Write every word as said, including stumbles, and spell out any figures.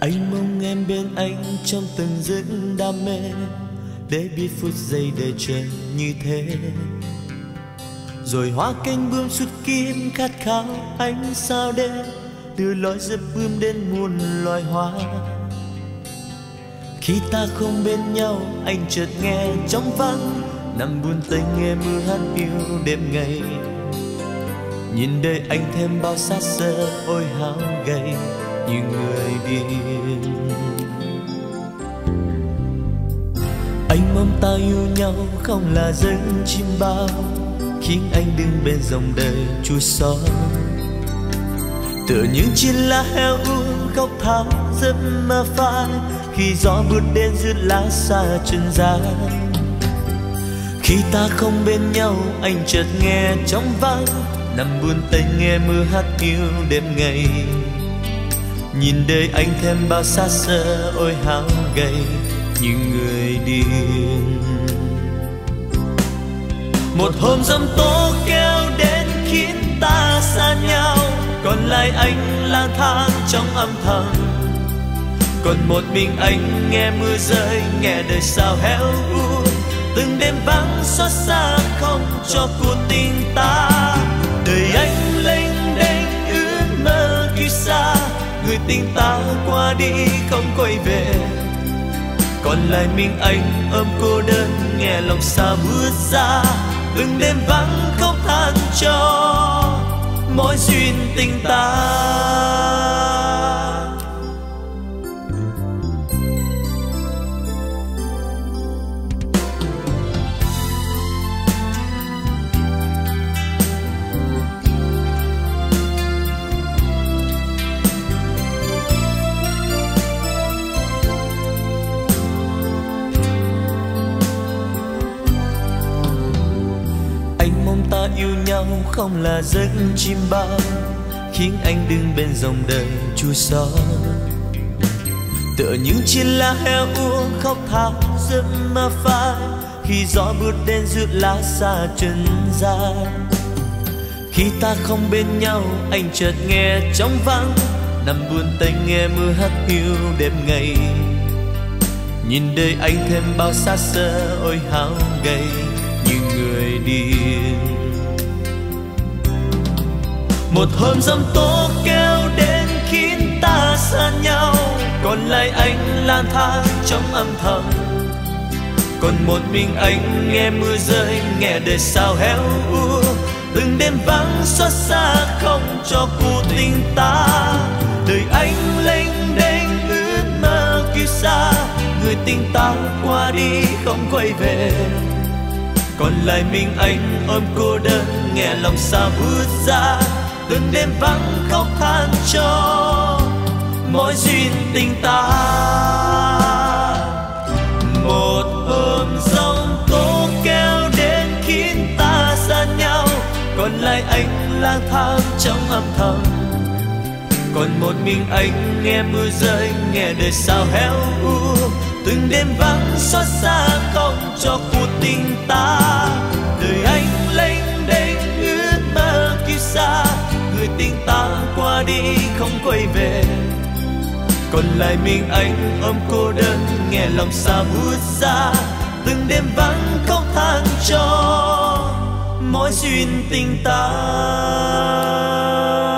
Anh mong em bên anh trong từng giấc đam mê, để biết phút giây đời trời như thế. Rồi hoa cánh bướm suốt kim khát khao ánh sao đêm, đưa lối dập bướm đến muôn loài hoa. Khi ta không bên nhau, anh chợt nghe trong vắng, nằm buồn tênh nghe mưa hát yêu đêm ngày. Nhìn đời anh thêm bao sát sơ, ôi hao gầy như người điên. Anh mong ta yêu nhau không là giấc chim bao, khiến anh đứng bên dòng đời chua xót. Tựa những chiếc lá heo uống khóc thao giấc mơ phai, khi gió bước đến rứt lá xa chân gian. Khi ta không bên nhau, anh chợt nghe trong vắng, nằm buồn tênh nghe mưa hát yêu đêm ngày. Nhìn đời anh thêm bao xa xơ, ôi hao gầy như người điên. Một hôm giông tố kéo đến khiến ta xa nhau, còn lại anh lang thang trong âm thầm. Còn một mình anh nghe mưa rơi, nghe đời sao héo u. Từng đêm vắng xót xa không cho cuộc tình ta. Đời anh lênh đênh ước mơ khi xa, người tình ta qua đi không quay về. Còn lại mình anh ôm cô đơn, nghe lòng xa bước ra. Từng đêm vắng khóc than cho mỗi duyên tình ta. Ta yêu nhau không là giấc chim bao, khiến anh đứng bên dòng đời chua xót. Tựa những chiếc lá heo uống khóc thao giấc mơ phai, khi gió bước đến rước lá xa trần gian. Khi ta không bên nhau, anh chợt nghe trong vắng, nằm buồn tênh nghe mưa hát yêu đêm ngày. Nhìn đời anh thêm bao xa xơ, ôi hao gầy như người điên. Một hôm giông tố kéo đến khiến ta xa nhau, còn lại anh lang thang trong âm thầm. Còn một mình anh nghe mưa rơi, nghe đời sao héo u. Từng đêm vắng xót xa không cho cuộc tình ta. Đời anh lênh đênh ước mơ kiêu xa, người tình ta qua đi không quay về. Còn lại mình anh ôm cô đơn, nghe lòng xa bước ra. Từng đêm vắng khóc than cho mỗi duyên tình ta. Một hôm giông tố kéo đến khiến ta xa nhau, còn lại anh lang thang trong âm thầm. Còn một mình anh nghe mưa rơi, nghe đời sao héo u. Từng đêm vắng xót xa không cho cuộc tình ta. Đời anh lênh đênh ước mơ kiêu xa, người tình ta qua đi không quay về. Còn lại mình anh ôm cô đơn, nghe lòng xa bước ra. Từng đêm vắng khóc than cho mỗi duyên tình ta.